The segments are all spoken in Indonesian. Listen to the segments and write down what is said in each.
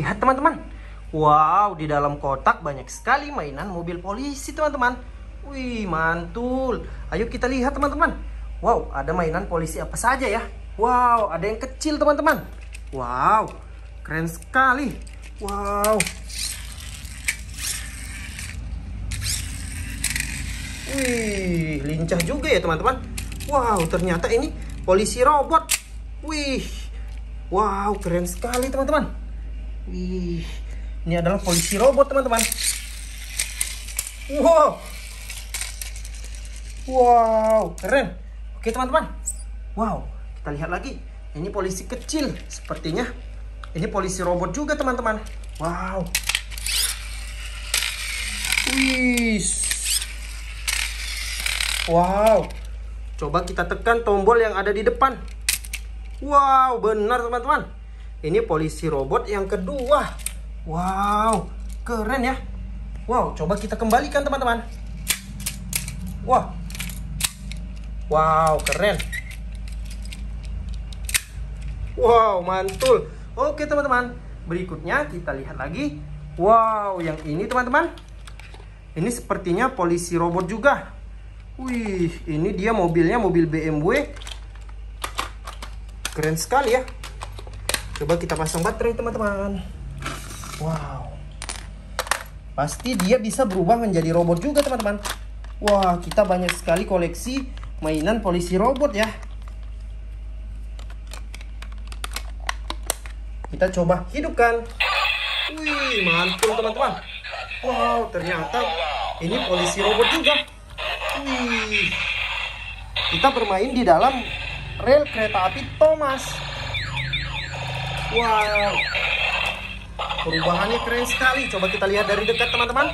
lihat teman-teman. Wow, di dalam kotak banyak sekali mainan mobil polisi teman-teman. Wih, mantul. Ayo kita lihat teman-teman. Wow, ada mainan polisi apa saja ya? Wow, ada yang kecil teman-teman. Wow, keren sekali. Wow. Wih, lincah juga ya teman-teman. Wow, ternyata ini polisi robot. Wih, wow, keren sekali teman-teman. Wih, ini adalah polisi robot teman-teman. Wow, wow, keren. Oke teman-teman. Wow, kita lihat lagi. Ini polisi kecil. Sepertinya ini polisi robot juga teman-teman. Wow. Wih. Wow. Coba kita tekan tombol yang ada di depan. Wow, benar teman-teman. Ini polisi robot yang kedua. Wow, keren ya. Wow, coba kita kembalikan teman-teman. Wah. Wow, keren. Wow, mantul. Oke teman-teman, berikutnya kita lihat lagi. Wow, yang ini teman-teman. Ini sepertinya polisi robot juga. Wih, ini dia mobilnya, mobil BMW. Keren sekali ya. Coba kita pasang baterai teman-teman. Wow. Pasti dia bisa berubah menjadi robot juga teman-teman. Wah, kita banyak sekali koleksi mainan polisi robot ya. Kita coba hidupkan. Wih, mantul teman-teman. Wow, ternyata ini polisi robot juga. Wih, kita bermain di dalam rel kereta api Thomas. Wow, perubahannya keren sekali. Coba kita lihat dari dekat teman-teman.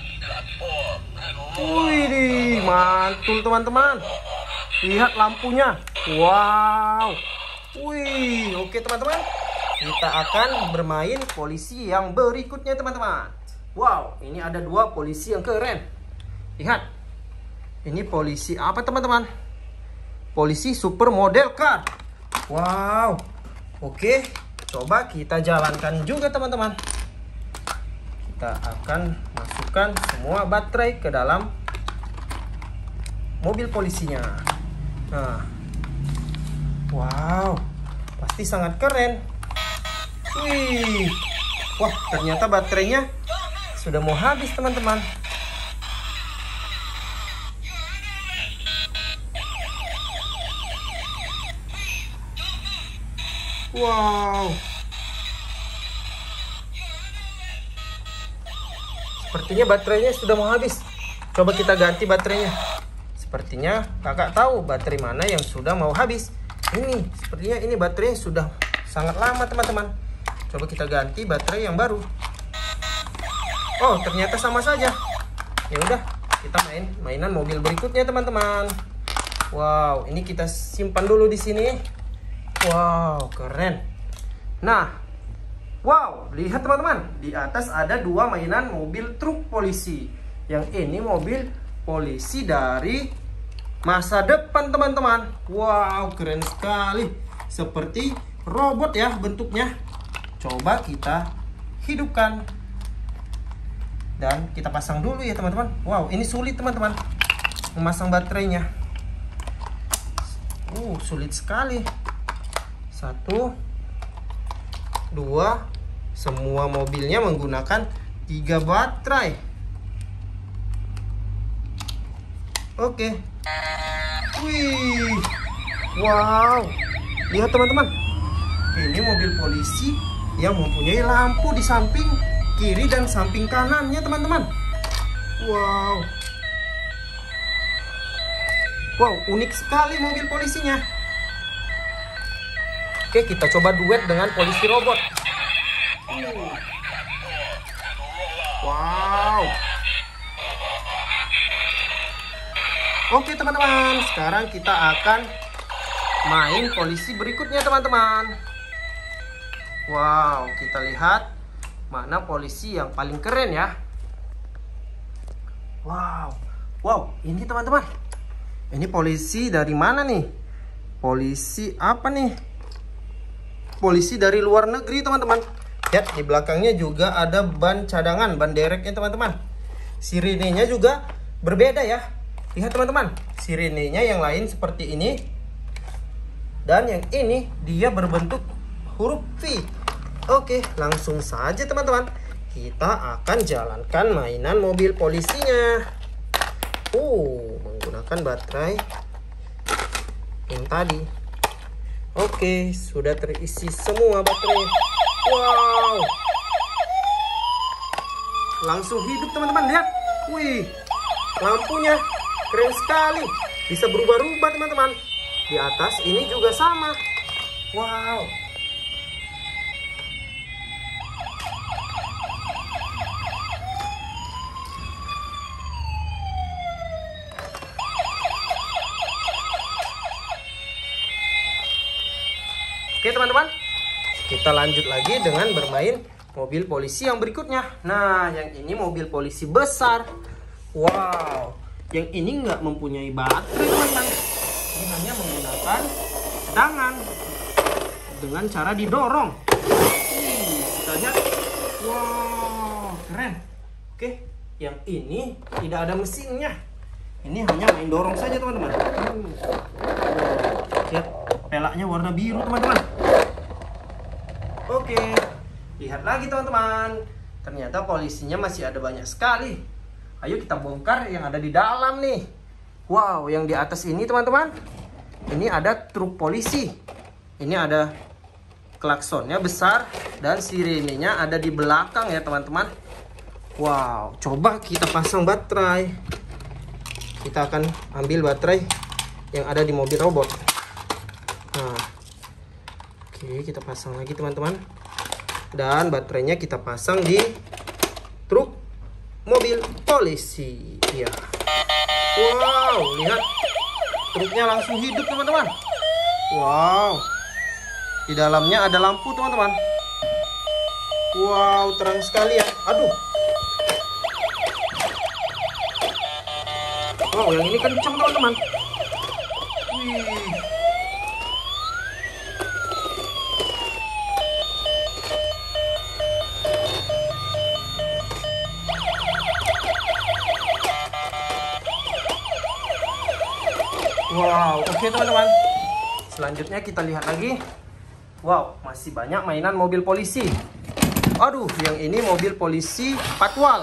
Wih, mantul teman-teman. Lihat lampunya. Wow. Wih, oke teman-teman. Kita akan bermain polisi yang berikutnya teman-teman. Wow, ini ada dua polisi yang keren. Lihat. Ini polisi apa teman-teman? Polisi super model car. Wow. Oke, coba kita jalankan juga teman-teman. Kita akan masukkan semua baterai ke dalam mobil polisinya. Nah. Wow. Pasti sangat keren. Wih. Wah, ternyata baterainya sudah mau habis teman-teman. Wow. Sepertinya baterainya sudah mau habis. Coba kita ganti baterainya. Sepertinya kakak tahu baterai mana yang sudah mau habis. Ini, sepertinya ini baterainya sudah sangat lama teman-teman. Coba kita ganti baterai yang baru. Oh, ternyata sama saja. Ya udah, kita main mainan mobil berikutnya teman-teman. Wow, ini kita simpan dulu di sini. Wow, keren. Nah, wow, lihat teman-teman. Di atas ada dua mainan mobil truk polisi. Yang ini mobil polisi dari masa depan teman-teman. Wow, keren sekali. Seperti robot ya bentuknya. Coba kita hidupkan. Dan kita pasang dulu ya teman-teman. Wow, ini sulit teman-teman memasang baterainya. Sulit sekali. 1, 2, semua mobilnya menggunakan 3 baterai. Oke. Wih. Wow. Lihat teman-teman. Ini mobil polisi yang mempunyai lampu di samping kiri dan samping kanannya teman-teman. Wow. Wow, unik sekali mobil polisinya. Oke, kita coba duet dengan polisi robot. Wow. Oke teman-teman, sekarang kita akan main polisi berikutnya teman-teman. Wow, kita lihat mana polisi yang paling keren ya. Wow. Wow, ini teman-teman. Ini polisi dari mana nih? Polisi apa nih? Polisi dari luar negeri teman-teman. Lihat di belakangnya juga ada ban cadangan, ban dereknya teman-teman. Sirenenya juga berbeda ya. Lihat teman-teman, sirenenya yang lain seperti ini. Dan yang ini dia berbentuk huruf V. Oke, langsung saja teman-teman. Kita akan jalankan mainan mobil polisinya. Menggunakan baterai yang tadi. Oke, sudah terisi semua baterai. Wow, langsung hidup teman-teman, lihat. Wih, lampunya keren sekali, bisa berubah-ubah teman-teman. Di atas ini juga sama. Wow. Oke teman-teman, kita lanjut lagi dengan bermain mobil polisi yang berikutnya. Nah, yang ini mobil polisi besar. Wow, yang ini nggak mempunyai baterai teman-teman. Ini hanya menggunakan tangan dengan cara didorong. Kita lihat. Wow, keren. Oke, yang ini tidak ada mesinnya. Ini hanya main dorong saja teman-teman. Lihat, pelaknya warna biru teman-teman. Oke, lihat lagi teman-teman. Ternyata polisinya masih ada banyak sekali. Ayo kita bongkar yang ada di dalam nih. Wow, yang di atas ini teman-teman, ini ada truk polisi. Ini ada klaksonnya besar dan sirenenya ada di belakang ya teman-teman. Wow, coba kita pasang baterai. Kita akan ambil baterai yang ada di mobil robot. Nah, oke, kita pasang lagi teman-teman. Dan baterainya kita pasang di truk mobil polisi. Ya. Wow, lihat. Truknya langsung hidup teman-teman. Wow. Di dalamnya ada lampu teman-teman. Wow, terang sekali ya. Aduh. Wow, yang ini kencang teman-teman. Wih. Wow, oke teman-teman. Selanjutnya kita lihat lagi. Wow, masih banyak mainan mobil polisi. Aduh, yang ini mobil polisi patwal.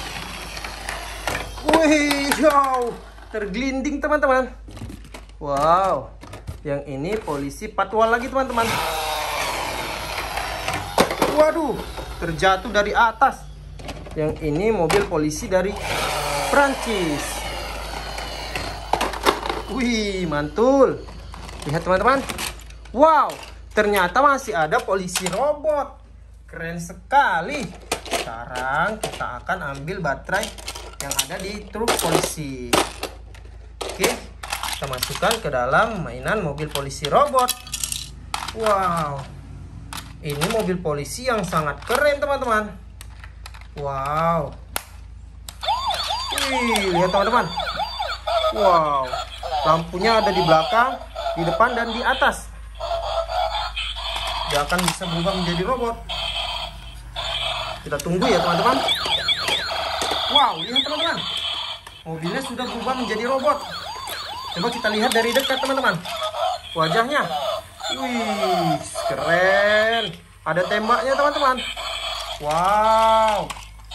Wih, wow, tergelinding teman-teman. Wow, yang ini polisi patwal lagi teman-teman. Waduh, terjatuh dari atas. Yang ini mobil polisi dari Prancis. Wih, mantul. Lihat teman-teman. Wow, ternyata masih ada polisi robot. Keren sekali. Sekarang kita akan ambil baterai yang ada di truk polisi. Oke, kita masukkan ke dalam mainan mobil polisi robot. Wow, ini mobil polisi yang sangat keren teman-teman. Wow. Wih, lihat teman-teman. Wow, lampunya ada di belakang, di depan, dan di atas. Dia akan bisa berubah menjadi robot. Kita tunggu ya teman-teman. Wow, lihat teman-teman. Mobilnya sudah berubah menjadi robot. Coba kita lihat dari dekat teman-teman. Wajahnya. Wih, keren. Ada tembaknya teman-teman. Wow.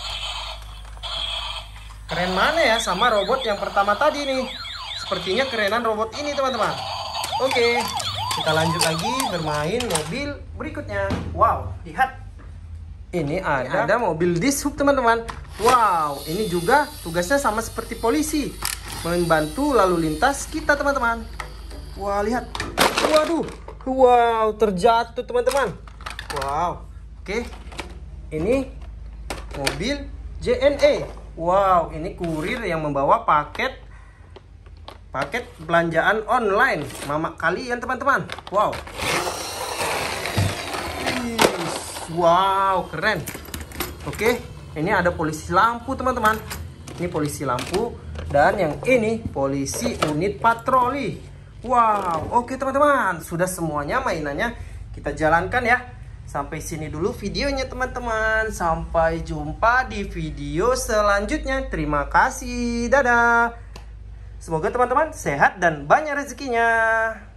Keren mana ya sama robot yang pertama tadi nih. Sepertinya kerenan robot ini teman-teman. Oke, kita lanjut lagi bermain mobil berikutnya. Wow, lihat. Ini ada mobil dishub teman-teman. Wow, ini juga tugasnya sama seperti polisi, membantu lalu lintas kita teman-teman. Wah, lihat. Waduh. Wow, terjatuh teman-teman. Wow. Oke. Ini mobil JNE. Wow, ini kurir yang membawa paket belanjaan online mama kalian teman-teman. Wow. Wow, keren. Oke, ini ada polisi lampu teman-teman. Ini polisi lampu. Dan yang ini polisi unit patroli. Wow, oke teman-teman. Sudah semuanya mainannya kita jalankan ya. Sampai sini dulu videonya teman-teman. Sampai jumpa di video selanjutnya. Terima kasih. Dadah. Semoga teman-teman sehat dan banyak rezekinya.